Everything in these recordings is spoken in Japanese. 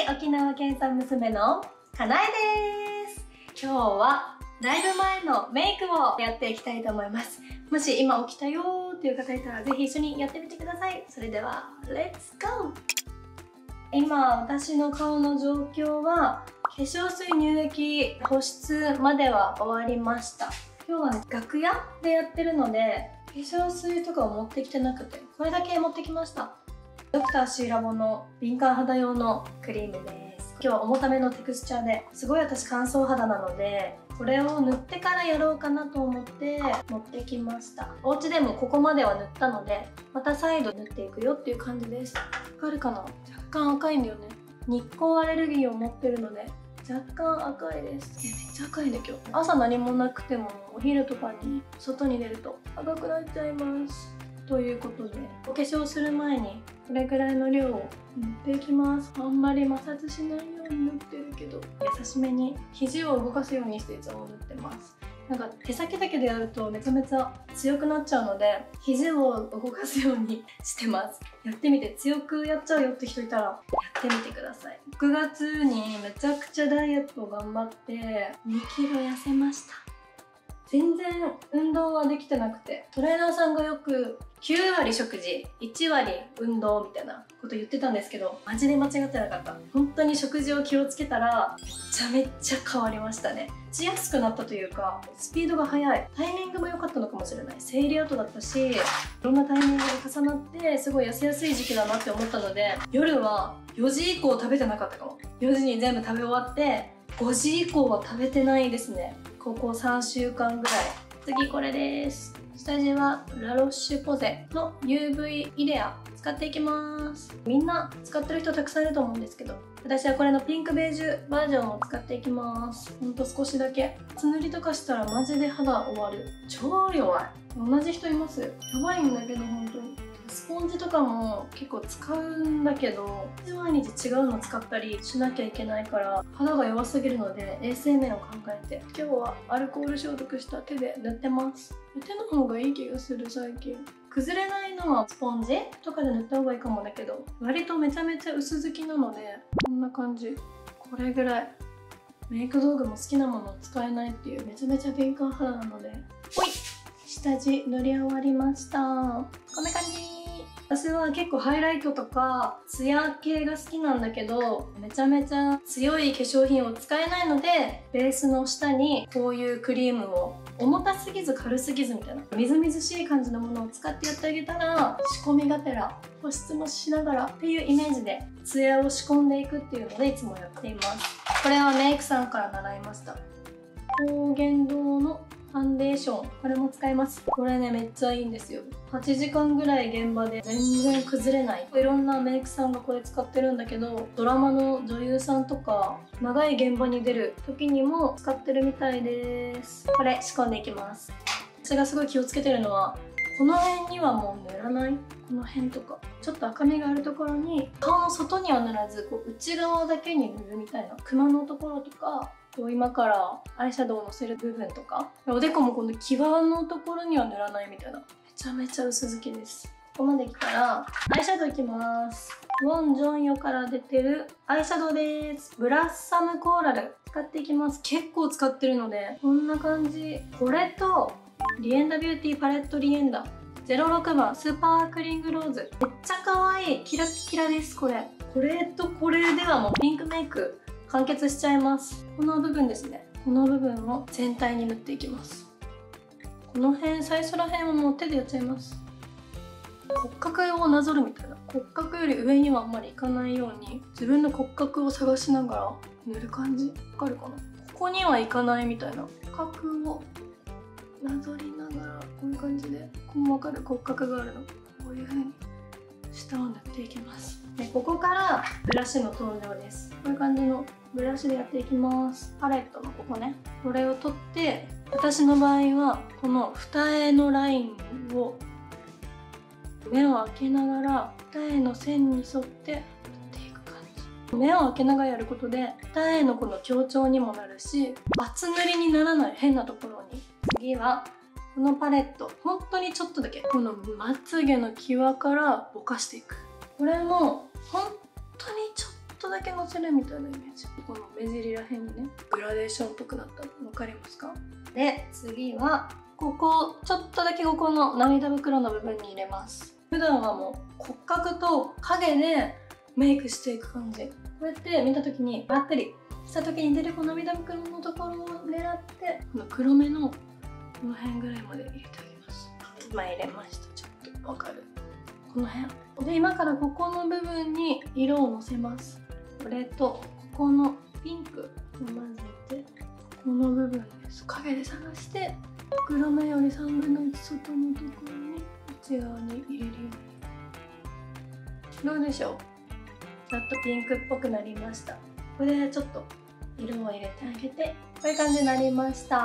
沖縄県産娘のかなえです。今日はライブ前のメイクをやっていきたいと思います。もし今起きたよーっていう方いたらぜひ一緒にやってみてください。それではレッツゴー。今私の顔の状況は化粧水、乳液、保湿までは終わりました。今日はね、楽屋でやってるので化粧水とかを持ってきてなくて、これだけ持ってきました。ドクターシーラボの敏感肌用のクリームです。今日は重ためのテクスチャーですごい私乾燥肌なので、これを塗ってからやろうかなと思って持ってきました。お家でもここまでは塗ったので、また再度塗っていくよっていう感じです。わかるかな？若干赤いんだよね。日光アレルギーを持ってるので若干赤いです。めっちゃ赤いね今日。朝何もなくてもお昼とかに外に出ると赤くなっちゃいます。ということで、お化粧する前にこれぐらいの量を塗っていきます。あんまり摩擦しないように塗ってるけど、優しめに肘を動かすようにしていつも塗ってます。なんか手先だけでやるとめちゃめちゃ強くなっちゃうので、肘を動かすようにしてます。やってみて、強くやっちゃうよって人いたらやってみてください。6月にめちゃくちゃダイエットを頑張って2キロ痩せました。全然運動はできてなくて、トレーナーさんがよく9割食事、1割運動みたいなこと言ってたんですけど、マジで間違ってなかった。本当に食事を気をつけたらめっちゃ変わりましたね。しやすくなったというか、スピードが速い。タイミングも良かったのかもしれない。生理後だったし、いろんなタイミングが重なってすごい痩せやすい時期だなって思ったので、夜は4時以降食べてなかったかも。4時に全部食べ終わって5時以降は食べてないですね。ここ3週間ぐらい。次これです。下地はラロッシュポゼの UV イレア使っていきます。みんな使ってる人たくさんいると思うんですけど、私はこれのピンクベージュバージョンを使っていきます。ほんと少しだけ。厚塗りとかしたらマジで肌終わる。超弱い。同じ人います。やばいんだけど本当に。スポンジとかも結構使うんだけど、毎日違うの使ったりしなきゃいけないから肌が弱すぎるので、衛生面を考えて今日はアルコール消毒した手で塗ってます。手の方がいい気がする最近。崩れないのはスポンジとかで塗った方がいいかもだけど、割とめちゃめちゃ薄付きなのでこんな感じ。これぐらい。メイク道具も好きなものを使えないっていうめちゃめちゃ敏感肌なので、ほい、下地塗り終わりました。こんな感じ。私は結構ハイライトとかツヤ系が好きなんだけど、めちゃめちゃ強い化粧品を使えないので、ベースの下にこういうクリームを重たすぎず軽すぎずみたいなみずみずしい感じのものを使ってやってあげたら、仕込みがてら保湿もしながらっていうイメージでツヤを仕込んでいくっていうのでいつもやっています。これはメイクさんから習いました。高原堂のファンデーション、これも使います。これねめっちゃいいんですよ。8時間ぐらい現場で全然崩れない。いろんなメイクさんがこれ使ってるんだけど、ドラマの女優さんとか長い現場に出る時にも使ってるみたいです。これ仕込んでいきます。私がすごい気をつけてるのは、この辺にはもう塗らない。この辺とかちょっと赤みがあるところに、顔の外には塗らずこう内側だけに塗るみたいな。クマのところとか、今からアイシャドウをのせる部分とか、おでこもこの際のところには塗らないみたいな。めちゃめちゃ薄付きです。ここまで来たらアイシャドウいきます。ウォン・ジョンヨから出てるアイシャドウです。ブラッサムコーラル使っていきます。結構使ってるのでこんな感じ。これとリエンダビューティーパレットリエンダ06番スーパークリングローズ、めっちゃ可愛いキラッキラです。これとこれではもうピンクメイク完結しちゃいます。この部分ですね。この部分を全体に塗っていきます。この辺、最初ら辺はもう手でやっちゃいます。骨格をなぞるみたいな。骨格より上にはあんまりいかないように自分の骨格を探しながら塗る感じ。わかるかな？ここにはいかないみたいな。骨格をなぞりながらこういう感じで細かく骨格があるの。こういう風に下を塗っていきます。でここからブラシの登場です。こういう感じのブラシでやっていきます。パレットのここね、これを取って、私の場合はこの二重のラインを目を開けながら二重の線に沿って塗っていく感じ。目を開けながらやることで二重のこの強調にもなるし、厚塗りにならない。変なところに。次はこのパレット、本当にちょっとだけこのまつげの際からぼかしていく。これも本当にちょっとだけのせるみたいなイメージ。この目尻らへんにねグラデーションっぽくなったの分かりますか？で次はここちょっとだけここの涙袋の部分に入れます。普段はもう骨格と影でメイクしていく感じ。こうやって見た時にばったりした時に出るこの涙袋のところを狙ってこの黒目のこの辺ぐらいまで入れてあげます。今入れました。ちょっとわかる？この辺で今からここの部分に色をのせます。これとここのピンクを混ぜてこの部分です。影で探して黒目より3分の1外のところに内側に入れるように。どうでしょう？ちょっとピンクっぽくなりました。これでちょっと色を入れてあげてこういう感じになりました。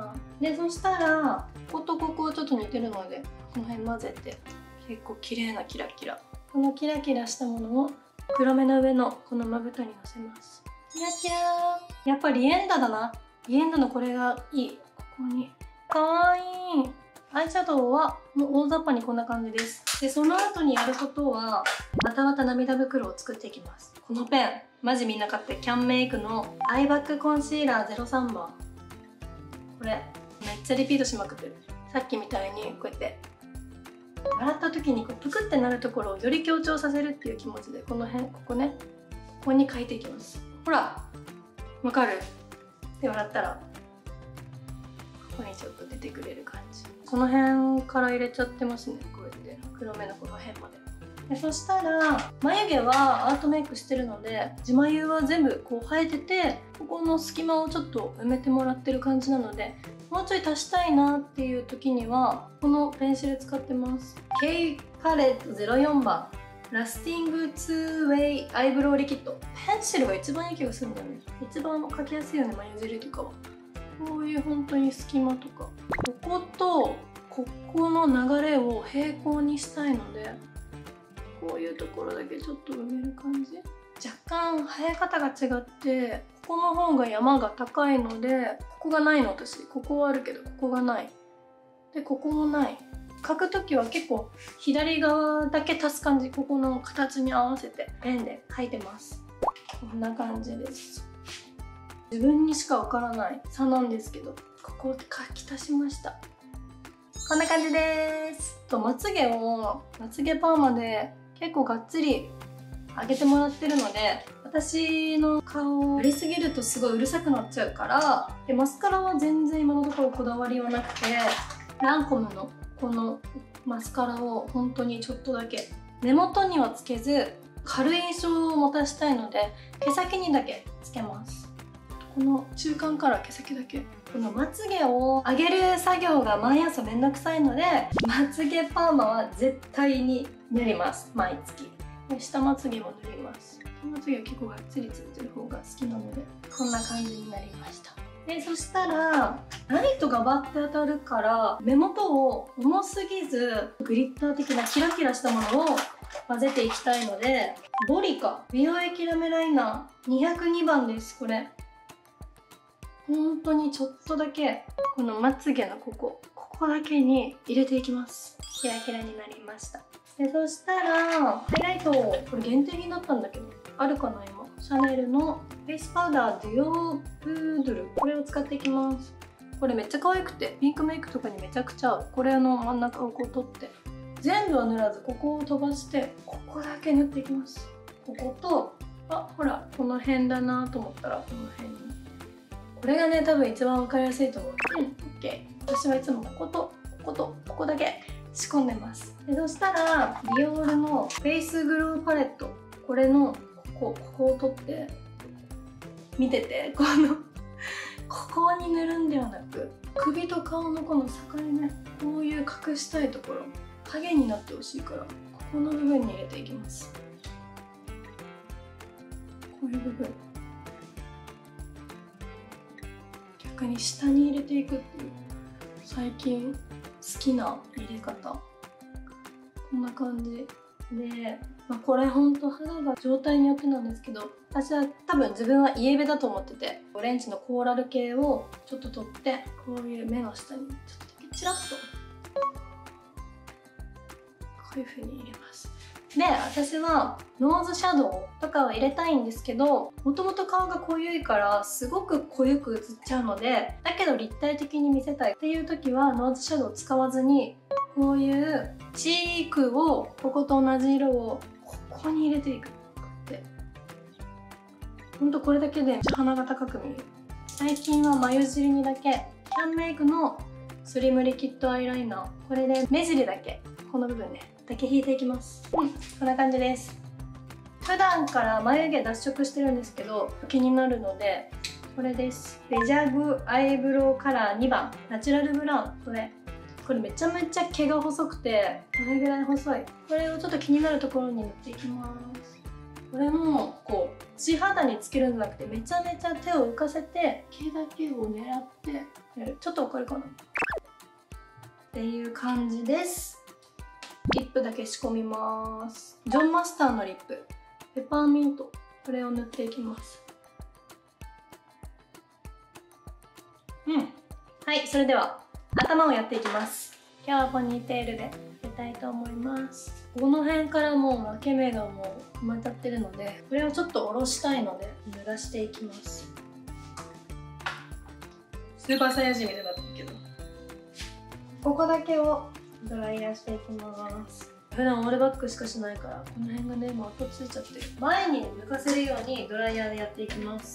でそしたらこことここちょっと似てるのでこの辺混ぜて結構綺麗なキラキラ、このキラキラしたものを黒目の上のこのまぶたにのせます。キラキラー。やっぱりリエンダだな。リエンダのこれがいい。ここにかわいい。アイシャドウはもう大雑把にこんな感じです。でその後にやることはまたまた涙袋を作っていきます。このペンマジみんな買ってキャンメイクのアイバックコンシーラー03番。これめっちゃリピートしまくってる。さっきみたいにこうやって笑った時にこうプクってなるところをより強調させるっていう気持ちでこの辺ここねここに描いていきます。ほらわかる？で笑ったらここにちょっと出てくれる感じ。この辺から入れちゃってますね。こうやって黒目のこの辺まで。でそしたら眉毛はアートメイクしてるので地眉は全部こう生えててここの隙間をちょっと埋めてもらってる感じなのでもうちょい足したいなっていう時にはこのペンシル使ってます。K パレット04番ラスティング 2way アイブロウリキッド。ペンシルが一番いい気がするんだよね。一番描きやすいよね、眉尻とかは。こういう本当に隙間とかこことここの流れを平行にしたいのでこういうところだけちょっと埋める感じ。若干生え方が違ってここの方が山が高いのでここがないの。私ここはあるけどここがないでここもない。描く時は結構左側だけ足す感じ。ここの形に合わせてペンで描いてます。こんな感じです。自分にしかわからない差なんですけどここで描き足しました。こんな感じです。とまつげをまつげパーマで結構がっつり上げてもらってるので私の顔やりすぎるとすごいうるさくなっちゃうからでマスカラは全然今のところこだわりはなくてランコムのこのマスカラを本当にちょっとだけ根元にはつけず軽い印象を持たしたいので毛先にだけつけます。この中間から毛先だけ。このまつげを上げる作業が毎朝めんどくさいのでまつげパーマは絶対に塗ります。毎月で下まつげも塗ります。下まつげは結構がっつりついてる方が好きなのでこんな感じになりました。でそしたらライトがバッて当たるから目元を重すぎずグリッター的なキラキラしたものを混ぜていきたいのでボリカ美容液ラメライナー202番です。これ本当にちょっとだけこのまつげのここだけに入れていきます。キラキラになりました。でそしたらハイライトこれ限定品だったんだけどあるかな今。シャネルのフェイスパウダーデュオプードルこれを使っていきます。これめっちゃ可愛くてピンクメイクとかにめちゃくちゃ合う。これの真ん中をこう取って全部は塗らずここを飛ばしてここだけ塗っていきます。こことほらこの辺だなと思ったらこの辺にこれがね多分一番分かりやすいと思う。OK。私はいつもこことこことここだけ仕込んでます。でそしたらディオールのフェイスグローパレットこれのここを取って見ててここに塗るんではなく首と顔のこの境目こういう隠したいところ影になってほしいからここの部分に入れていきます。こういう部分逆に下に入れていくっていう最近好きな入れ方こんな感じで、これほんと肌が状態によってなんですけど私は多分自分はイエベだと思っててオレンジのコーラル系をちょっと取ってこういう目の下にちょっとだけチラッとこういう風に入れます。 で、私はノーズシャドウとかを入れたいんですけど、もともと顔が濃いからすごく濃ゆく映っちゃうので、だけど立体的に見せたいっていう時はノーズシャドウを使わずに、こういうチークをここと同じ色をここに入れていくって。ほんとこれだけで鼻が高く見える。最近は眉尻にだけキャンメイクのスリムリキッドアイライナー、これで目尻だけ、この部分ねだけ引いていきます。こんな感じです。普段から眉毛脱色してるんですけど気になるので、これです。ベジャグアイブロウカラー2番ナチュラルブラウン。これめちゃめちゃ毛が細くて、これぐらい細い。これをちょっと気になるところに塗っていきます。これもこう地肌につけるんじゃなくて、めちゃめちゃ手を浮かせて毛だけを狙ってやる。ちょっとわかるかなっていう感じです。リップだけ仕込みます。ジョンマスターのリップ、ペパーミント、これを塗っていきます。はい、それでは頭をやっていきます。今日はポニーテールでやりたいと思います。この辺からもう分け目がもう埋まっちゃってるので、これをちょっと下ろしたいので濡らしていきます。スーパーサイヤ人みたいになってるけど、ここだけをドライヤーしていきます。普段オールバックしかしないから、この辺がねもう後ついちゃってる。前に抜かせるようにドライヤーでやっていきます。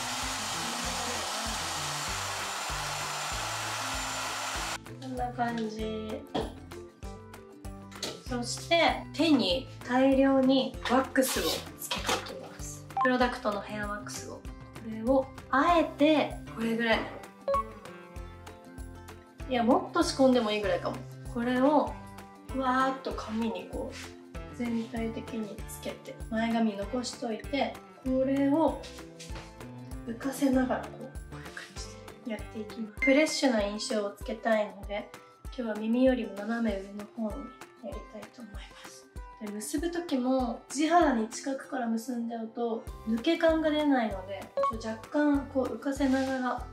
こんな感じ。そして手に大量にワックスをつけていきます。プロダクトのヘアワックスを、これをあえてこれぐらい、いやもっと仕込んでもいいぐらいかも。これをふわーっと髪にこう全体的につけて、前髪残しといて、これを浮かせながらこういう感じでやっていきます。フレッシュな印象をつけたいので、今日は耳よりも斜め上の方にやりたいと思います。で、結ぶ時も地肌に近くから結んじゃうと抜け感が出ないので、若干こう浮かせながら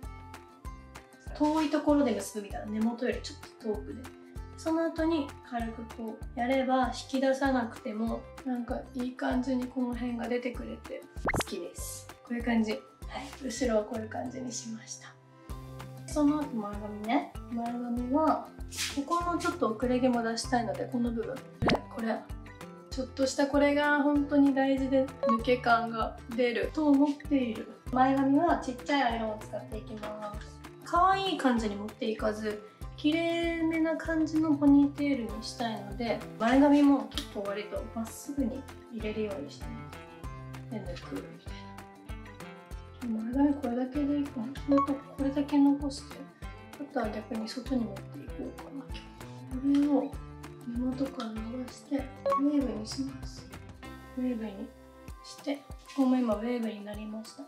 遠いところで結ぶみたいな、根元よりちょっと遠くで、その後に軽くこうやれば引き出さなくてもなんかいい感じにこの辺が出てくれて好きです。こういう感じ。はい、後ろはこういう感じにしました。その後前髪ね、前髪はここのちょっと遅れ毛も出したいので、この部分これちょっとしたこれが本当に大事で、抜け感が出ると思っている。前髪はちっちゃいアイロンを使っていきます。可愛い感じに持っていかず、綺麗めな感じのポニーテールにしたいので、前髪も結構割とまっすぐに入れるようにしてね、で抜くみたいな。前髪これだけでいいかな。ほんとこれだけ残して、あとは逆に外に持っていこうかな。これを根元から伸ばしてウェーブにします。ウェーブにして、ここも今ウェーブになりました。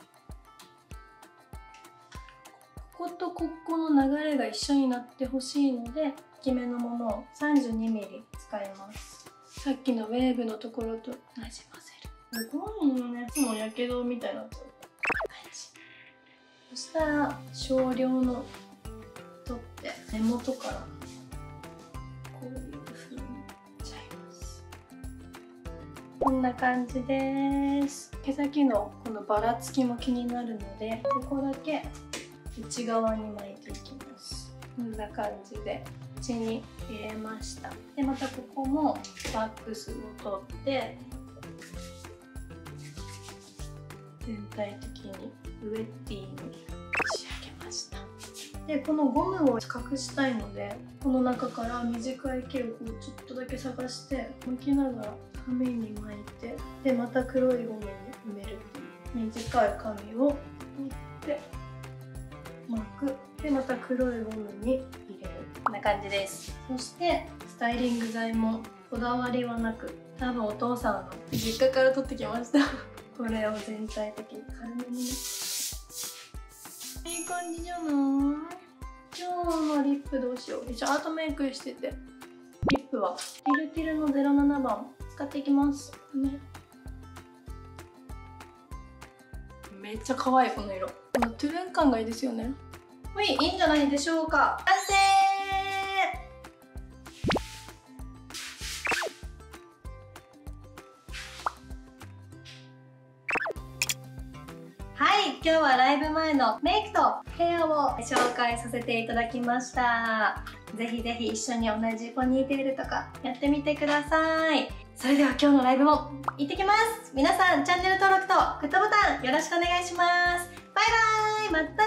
こことここの流れが一緒になってほしいので、大きめのものを 32mm 使います。さっきのウェーブのところとなじませる。すごいね。いつもやけどみたいになっちゃう。そしたら少量の取って根元からこういう風にいっちゃいます。こんな感じです。毛先のこのばらつきも気になるので、ここだけ内側に巻いていきます。こんな感じで口に入れました。でまたここもワックスを取って全体的にウェッティーに仕上げました。でこのゴムを隠したいので、この中から短い毛をこうちょっとだけ探して巻きながら髪に巻いて、でまた黒いゴムに埋めるっていう、短い髪を取って巻く、でまた黒いゴムに入れる。こんな感じです。そしてスタイリング剤もこだわりはなく、多分お父さんの実家から取ってきましたこれを全体的に軽めに、いい感じじゃない？今日のリップどうしよう。一応アートメイクしてて、リップはティルティルの07番使っていきますね。めっちゃ可愛いこの色。このトゥルン感がいいですよね。はい、いいんじゃないでしょうか。完成。 はい、今日はライブ前のメイクとヘアを紹介させていただきました。ぜひぜひ一緒に同じポニーテールとかやってみてください。それでは今日のライブも行ってきます。皆さんチャンネル登録とグッドボタンよろしくお願いします。バイバーイ、また